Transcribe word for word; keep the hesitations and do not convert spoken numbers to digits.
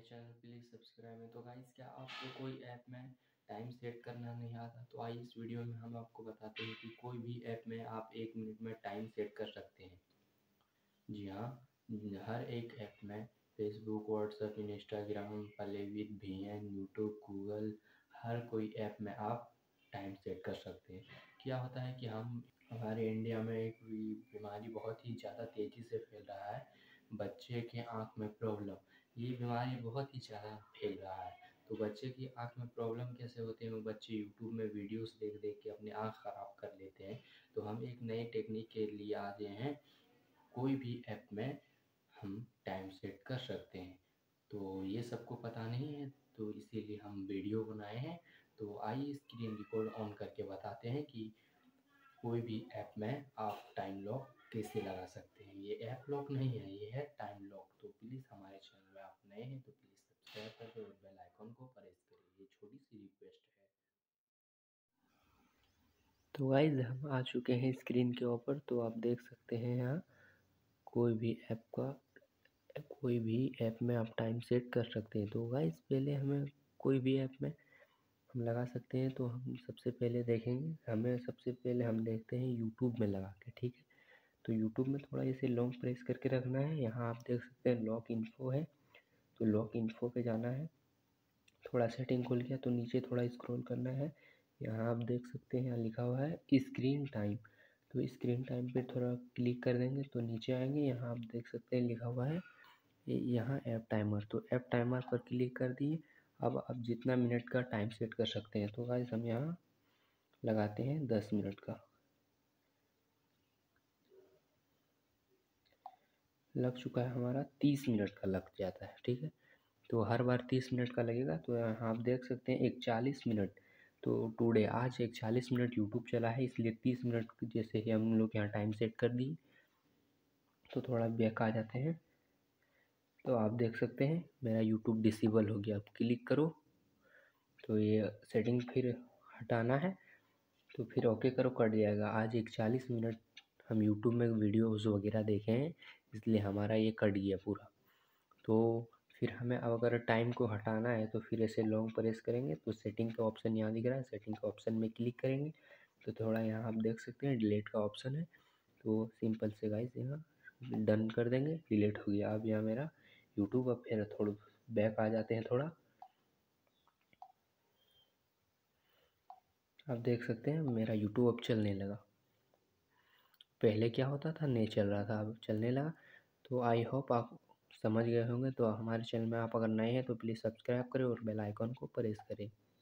Channel please subscribe है। तो guys, क्या आपको कोई ऐप में टाइम सेट करना नहीं आता? तो आइए इस वीडियो में हम आपको बताते हैं कि कोई भी ऐप में आप एक मिनट में टाइम सेट कर सकते हैं। जी हाँ, हर एक ऐप में Facebook, WhatsApp, Instagram, play with V N, YouTube, Google, हर कोई ऐप में आप टाइम सेट कर सकते हैं। क्या होता है कि हम हमारे इंडिया में एक बीमारी बहुत ही ज़्यादा तेज़ी से फैल रहा है, बच्चे के आँख में प्रॉब्लम। ये बीमारी बहुत ही ज़्यादा फैल रहा है। तो बच्चे की आँख में प्रॉब्लम कैसे होते हैं? वो बच्चे यूट्यूब में वीडियोस देख देख के अपनी आँख ख़राब कर लेते हैं। तो हम एक नई टेक्निक के लिए आ गए हैं। कोई भी ऐप में हम टाइम सेट कर सकते हैं। तो ये सबको पता नहीं है, तो इसीलिए हम वीडियो बनाए हैं। तो आइए स्क्रीन रिकॉर्ड ऑन करके बताते हैं कि कोई भी ऐप में आप टाइम लॉक कैसे लगा सकते हैं। ये ऐप लॉक नहीं है, ये है टाइम लॉक। तो प्लीज़ हमारे चैनल में आप नए हैं तो प्लीज़ सब्सक्राइब करें और बेल आइकन को प्रेस करें। ये छोटी सी रिक्वेस्ट है। तो गाइज हम आ चुके हैं स्क्रीन के ऊपर। तो आप देख सकते हैं यहाँ कोई भी ऐप का कोई भी ऐप में आप टाइम सेट कर सकते हैं। तो गाइज पहले हमें कोई भी ऐप में हम लगा सकते हैं। तो हम सबसे पहले देखेंगे, हमें सबसे पहले हम देखते हैं यूट्यूब में लगा के, ठीक है। तो यूट्यूब में थोड़ा इसे लॉन्ग प्रेस करके रखना है। यहाँ आप देख सकते हैं लॉक इन्फो है, तो लॉक इन्फो पे जाना है। थोड़ा सेटिंग खुल गया तो नीचे थोड़ा स्क्रॉल करना है। यहाँ आप देख सकते हैं यहाँ लिखा हुआ है स्क्रीन टाइम। तो स्क्रीन टाइम पे थोड़ा क्लिक कर देंगे तो नीचे आएंगे। यहाँ आप देख सकते हैं लिखा हुआ है यहाँ ऐप टाइमर। तो ऐप टाइमर पर क्लिक कर दिए। अब आप जितना मिनट का टाइम सेट कर सकते हैं। तो गाइस हम यहाँ लगाते हैं दस मिनट का। लग चुका है हमारा, तीस मिनट का लग जाता है, ठीक है। तो हर बार तीस मिनट का लगेगा। तो यहाँ आप देख सकते हैं एक चालीस मिनट। तो टुडे आज एक चालीस मिनट यूट्यूब चला है, इसलिए तीस मिनट जैसे ही हम लोग यहाँ टाइम सेट कर दिए। तो थोड़ा बैक आ जाते हैं। तो आप देख सकते हैं मेरा यूट्यूब डिसेबल हो गया। अब क्लिक करो तो ये सेटिंग फिर हटाना है, तो फिर ओके करो, कट जाएगा। आज एक चालीस मिनट हम यूट्यूब में वीडियोज़ वगैरह देखे हैं, इसलिए हमारा ये कट गया पूरा। तो फिर हमें अब अगर टाइम को हटाना है तो फिर ऐसे लॉन्ग प्रेस करेंगे तो सेटिंग का ऑप्शन यहाँ दिख रहा है, सेटिंग का ऑप्शन में क्लिक करेंगे। तो थोड़ा यहाँ आप देख सकते हैं डिलीट का ऑप्शन है। तो सिंपल से गाइस यहाँ डन कर देंगे, डिलीट हो गया। अब यहाँ मेरा यूट्यूब, अब फिर थोड़ा बैक आ जाते हैं थोड़ा। आप देख सकते हैं मेरा यूट्यूब अब चलने लगा। पहले क्या होता था, नहीं चल रहा था, अब चलने लगा। तो आई होप आप समझ गए होंगे। तो हमारे चैनल में आप अगर नए हैं तो प्लीज़ सब्सक्राइब करें और बेल आइकन को प्रेस करें।